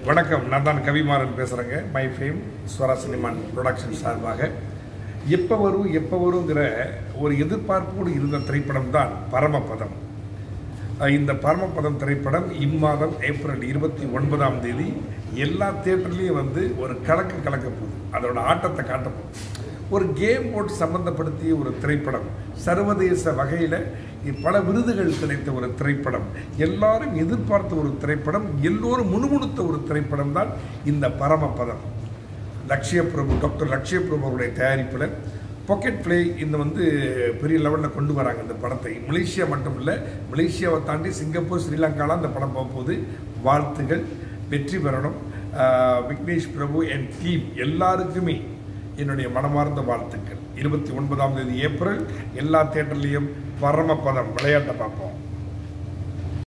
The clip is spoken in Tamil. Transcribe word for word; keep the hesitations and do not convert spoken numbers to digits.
வணக்கம், நான் தான் கவிமாறன் பேசுகிறேங்க. மை ஃபேம் ஸ்வரா சினிமான் ப்ரொடக்ஷன் சார்பாக எப்போ வரும் எப்போ வருங்கிற ஒரு எதிர்பார்ப்போடு இருந்த திரைப்படம் தான் பரமபதம். இந்த பரமபதம் திரைப்படம் இம்மாதம் ஏப்ரல் இருபத்தி ஒன்பதாம் தேதி எல்லா தியேட்டர்லேயும் வந்து ஒரு கலக்கு கலக்க போகுது. அதோட ஆட்டத்தை காட்ட போகுது. ஒரு கேம் போர்டு சம்பந்தப்படுத்திய ஒரு திரைப்படம், சர்வதேச வகையில் பல விருதுகள் கிடைத்த ஒரு திரைப்படம், எல்லாரும் எதிர்பார்த்த ஒரு திரைப்படம், எல்லோரும் முணுமுணுத்த ஒரு திரைப்படம் தான் இந்த பரமபதம். லக்ஷ்ய பிரபு, டாக்டர் லக்ஷ்ய பிரபு அவருடைய தயாரிப்பில் பாக்கெட் பிளே இந்த வந்து பெரிய லெவலில் கொண்டு வராங்க. இந்த படத்தை மலேசியா மட்டும் இல்லை, மலேசியாவை தாண்டி சிங்கப்பூர், ஸ்ரீலங்காலாம் இந்த படம் போகும்போது வாழ்த்துகள், வெற்றி பெறணும். விக்னேஷ் பிரபு அண்ட் டீம் எல்லாருக்குமே என்னுடைய மனமார்ந்த வாழ்த்துக்கள். இருபத்தி ஒன்பதாம் தேதி ஏப்ரல் எல்லா தியேட்டர்லேயும் பரமபதம் விளையாட்டை பார்ப்போம்.